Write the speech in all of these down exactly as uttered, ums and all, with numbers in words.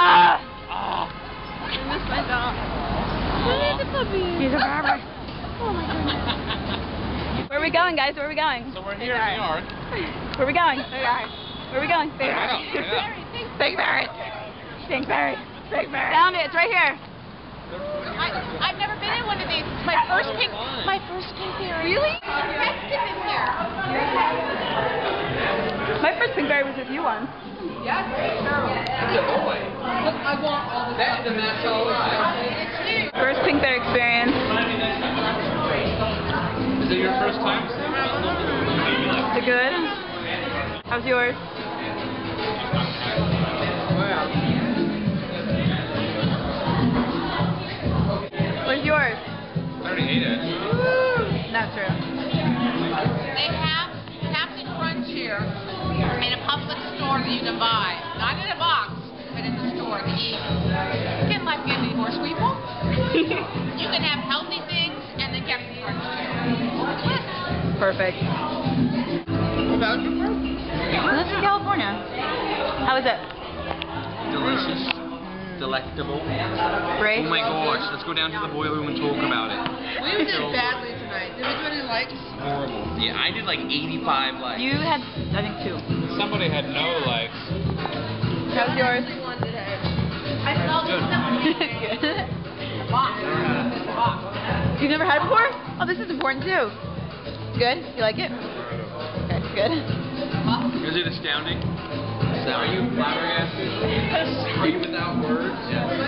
Ah! Oh. I miss my dog. Look at the puppy. He's a barber. Oh my goodness. Where are we going, guys? Where are we going? So we're here in New York. Where are we going? Where are we going? Pinkberry. Pinkberry. Pinkberry. Pinkberry. Found it. It's right here. I, I've never been in one of these. It's my first pink, my first Pinkberry. Really? Rested in here. My first Pinkberry was with you once. Yes. I want all the That's the natural. First Pinkberry experience. Is it your first time? Is it good? How's yours? What's yours? I already ate it. Not true. They have Captain Crunch here in a public store that you can buy. Not in a box, but in the store to eat. You can like any more people. You can have healthy things and then Captain Crunch too. Perfect. This is California. How is it? Delicious. Delectable. Great. Oh my gosh, let's go down to the boiler room and talk about it. We did badly tonight. Did we do any likes? Horrible. Yeah, I did like eighty-five likes. You had, I think, two. Somebody had no likes. How's yours? I smelled it. Good. You've never had it before? Oh, this is important too. Good? You like it? Okay, good. Is it astounding? Are you flabbergasted? Are you without words?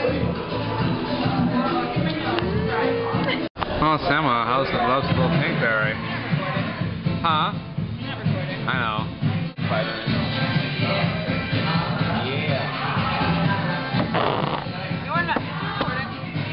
Oh, Selma, how's the loves little Pinkberry? Huh? I know. Five minutes. Yeah. You're not recording.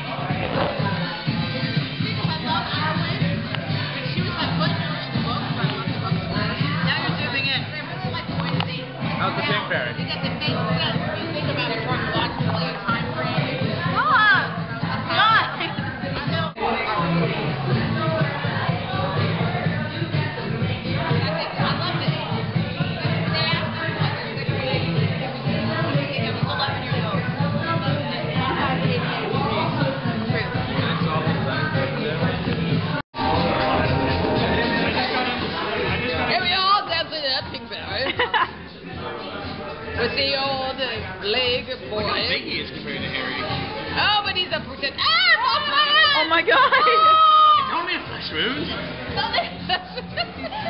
I love Ireland. When she was like putting her in the book, I love the book. Now you're zooming in. I really like the way that they. How's the Pinkberry? It doesn't make sense when you think about it chronologically and time frame. Stop! Stop! I know. I love it. They asked her what they're good for. It was eleven years old. Here we are dancing at Pinkberry. With the old leg boy. Look how big he is compared to Harry. Oh, but he's a pretend. Ah, Oh my god! Tell me a flesh wound. my God!